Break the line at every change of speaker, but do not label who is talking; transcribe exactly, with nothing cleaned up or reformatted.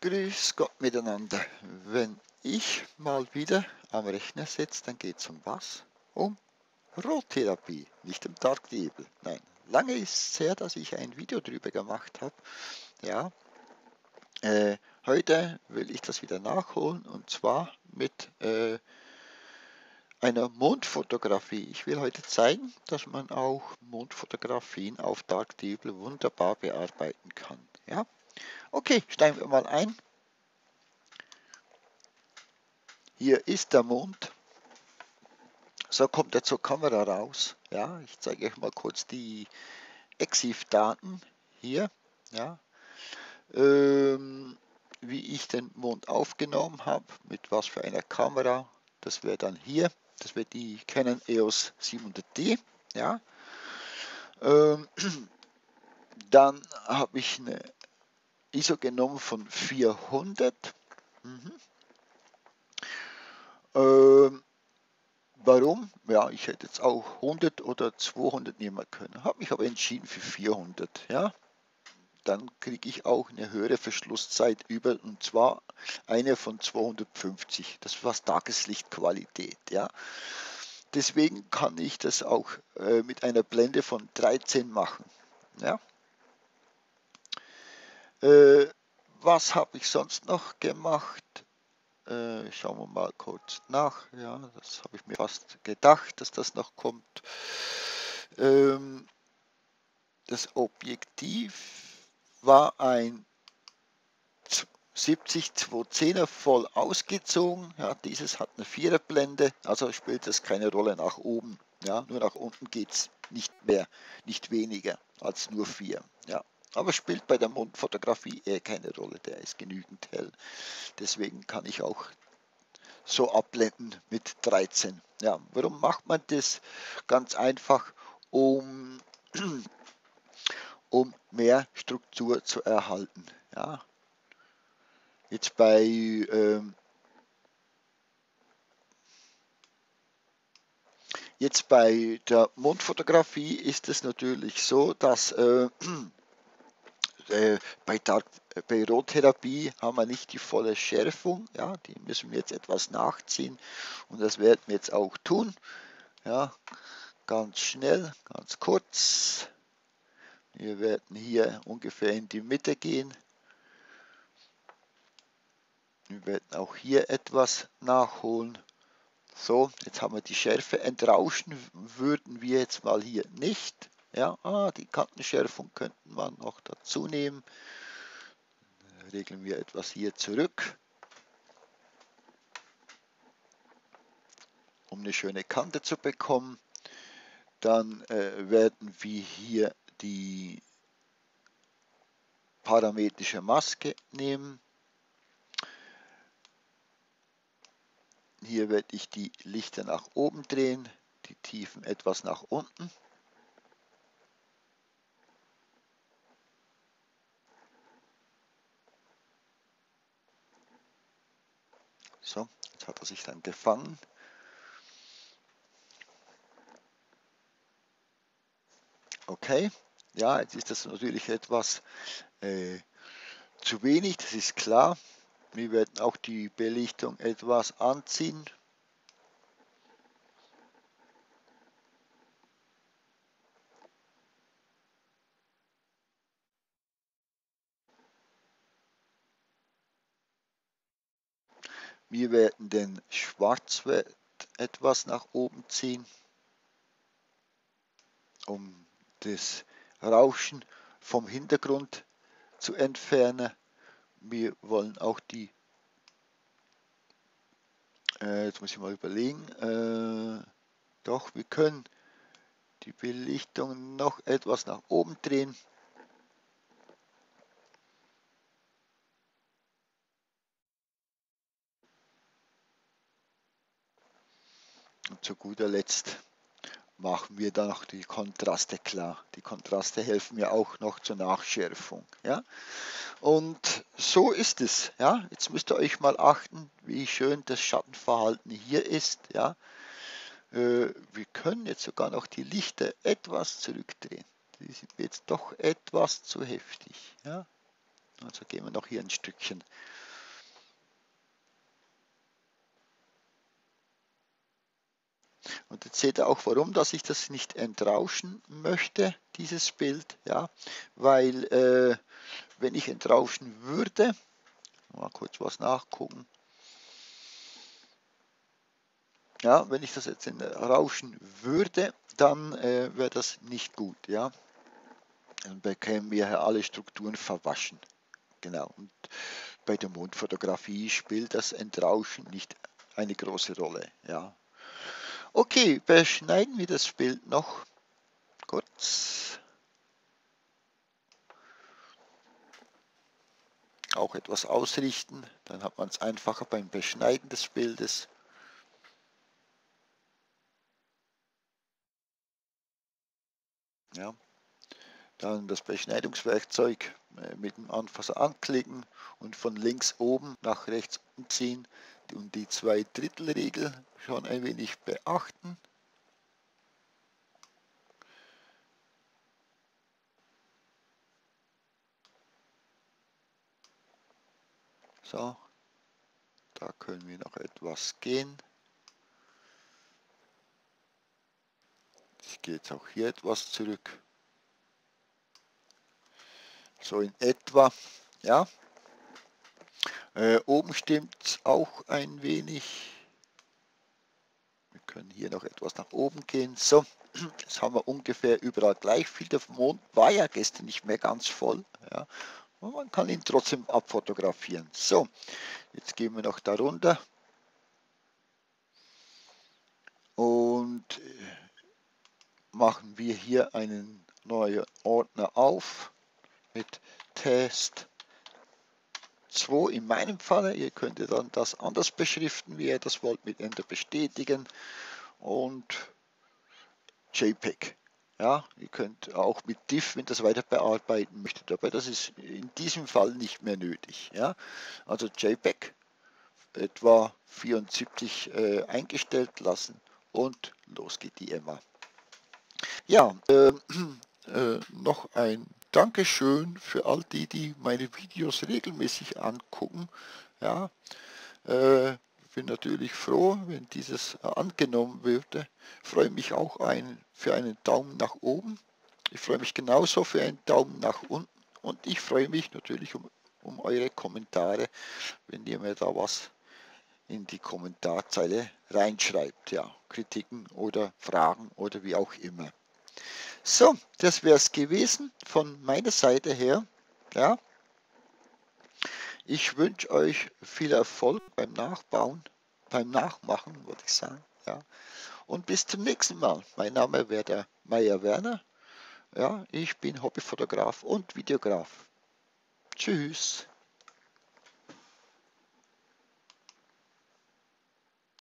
Grüß Gott miteinander. Wenn ich mal wieder am Rechner sitze, dann geht es um was? Um Rottherapie, nicht um Dark Nebel. Nein, lange ist es her, dass ich ein Video drüber gemacht habe. Ja, äh, heute will ich das wieder nachholen und zwar mit äh, einer Mondfotografie. Ich will heute zeigen, dass man auch Mondfotografien auf Dark Nebel wunderbar bearbeiten kann. Ja, okay, steigen wir mal ein. Hier ist der Mond. So kommt er zur Kamera raus. Ja, ich zeige euch mal kurz die EXIF-Daten hier. Ja, ähm, wie ich den Mond aufgenommen habe, mit was für einer Kamera. Das wäre dann hier. Das wäre die Canon E O S siebenhundert D. Ja, ähm, dann habe ich eine I S O genommen von vierhundert. Mhm. Ähm, Warum? Ja, ich hätte jetzt auch hundert oder zweihundert nehmen können, habe mich aber entschieden für vierhundert. Ja, dann kriege ich auch eine höhere Verschlusszeit über, und zwar eine von zweihundertfünfzig. Das war Tageslichtqualität. Ja, deswegen kann ich das auch äh, mit einer Blende von dreizehn machen. Ja, äh, was habe ich sonst noch gemacht? Äh, schauen wir mal kurz nach. Ja, das habe ich mir fast gedacht, dass das noch kommt. Ähm, das Objektiv war ein siebzig zweihundertzehner voll ausgezogen. Ja, dieses hat eine Viererblende, also spielt das keine Rolle nach oben. Ja, nur nach unten geht es nicht mehr, nicht weniger als nur vier. Ja, aber spielt bei der Mondfotografie eher keine Rolle, der ist genügend hell. Deswegen kann ich auch so abblenden mit dreizehn. Ja, warum macht man das? Ganz einfach, um, um mehr Struktur zu erhalten. Ja, jetzt bei ähm, jetzt bei der Mondfotografie ist es natürlich so, dass äh, äh, bei, Dark, bei Rottherapie haben wir nicht die volle Schärfung. Ja, die müssen wir jetzt etwas nachziehen und das werden wir jetzt auch tun. Ja, ganz schnell, ganz kurz. Wir werden hier ungefähr in die Mitte gehen. Wir werden auch hier etwas nachholen. So, jetzt haben wir die Schärfe. Entrauschen würden wir jetzt mal hier nicht. Ja, ah, die Kantenschärfung könnten wir noch dazu nehmen. Regeln wir etwas hier zurück, um eine schöne Kante zu bekommen. Dann äh, werden wir hier die parametrische Maske nehmen. Hier werde ich die Lichter nach oben drehen, die Tiefen etwas nach unten. So, jetzt hat er sich dann gefangen. Okay, ja, jetzt ist das natürlich etwas äh, zu wenig, das ist klar. Wir werden auch die Belichtung etwas anziehen. Wir werden den Schwarzwert etwas nach oben ziehen, um das Rauschen vom Hintergrund zu entfernen. Wir wollen auch die, äh, jetzt muss ich mal überlegen, äh, doch, wir können die Belichtung noch etwas nach oben drehen. Und zu guter Letzt machen wir dann noch die Kontraste klar. Die Kontraste helfen mir auch noch zur Nachschärfung. Ja? Und so ist es. Ja? Jetzt müsst ihr euch mal achten, wie schön das Schattenverhalten hier ist. Ja? Äh, wir können jetzt sogar noch die Lichter etwas zurückdrehen. Die sind jetzt doch etwas zu heftig. Ja? Also gehen wir noch hier ein Stückchen. Und jetzt seht ihr auch, warum, dass ich das nicht entrauschen möchte, dieses Bild. Ja, weil äh, wenn ich entrauschen würde, mal kurz was nachgucken. Ja, wenn ich das jetzt entrauschen würde, dann äh, wäre das nicht gut. Ja, dann bekämen wir hier alle Strukturen verwaschen. Genau. Und bei der Mondfotografie spielt das Entrauschen nicht eine große Rolle. Ja. Okay, beschneiden wir das Bild noch kurz. Auch etwas ausrichten, dann hat man es einfacher beim Beschneiden des Bildes. Ja. Dann das Beschneidungswerkzeug mit dem Anfasser anklicken und von links oben nach rechts ziehen und die zwei Drittel Regel schon ein wenig beachten. So, da können wir noch etwas gehen. Ich gehe jetzt auch hier etwas zurück. So in etwa, ja. Äh, oben stimmt es auch ein wenig. Wir können hier noch etwas nach oben gehen. So, jetzt haben wir ungefähr überall gleich viel. Der Mond war ja gestern nicht mehr ganz voll. Ja. Und man kann ihn trotzdem abfotografieren. So, jetzt gehen wir noch darunter. Und machen wir hier einen neuen Ordner auf mit Test zwei in meinem Falle. Ihr könnt dann das anders beschriften, wie ihr das wollt, mit Enter bestätigen und JPEG. Ja, ihr könnt auch mit diff, wenn das weiter bearbeiten möchtet, aber das ist in diesem Fall nicht mehr nötig. Ja, also JPEG etwa vierundsiebzig äh, eingestellt lassen und los geht die Emma. Ja, äh, äh, noch ein Dankeschön für all die, die meine Videos regelmäßig angucken. Ja, äh, bin natürlich froh, wenn dieses angenommen würde. Freue mich auch ein, für einen Daumen nach oben. Ich freue mich genauso für einen Daumen nach unten und ich freue mich natürlich um, um eure Kommentare, wenn ihr mir da was in die Kommentarzeile reinschreibt. Ja, Kritiken oder Fragen oder wie auch immer. So, das wäre es gewesen von meiner Seite her. Ja, ich wünsche euch viel Erfolg beim Nachbauen, beim Nachmachen, würde ich sagen. Ja, und bis zum nächsten Mal. Mein Name wäre der Meier Werner. Ja, ich bin Hobbyfotograf und Videograf. Tschüss.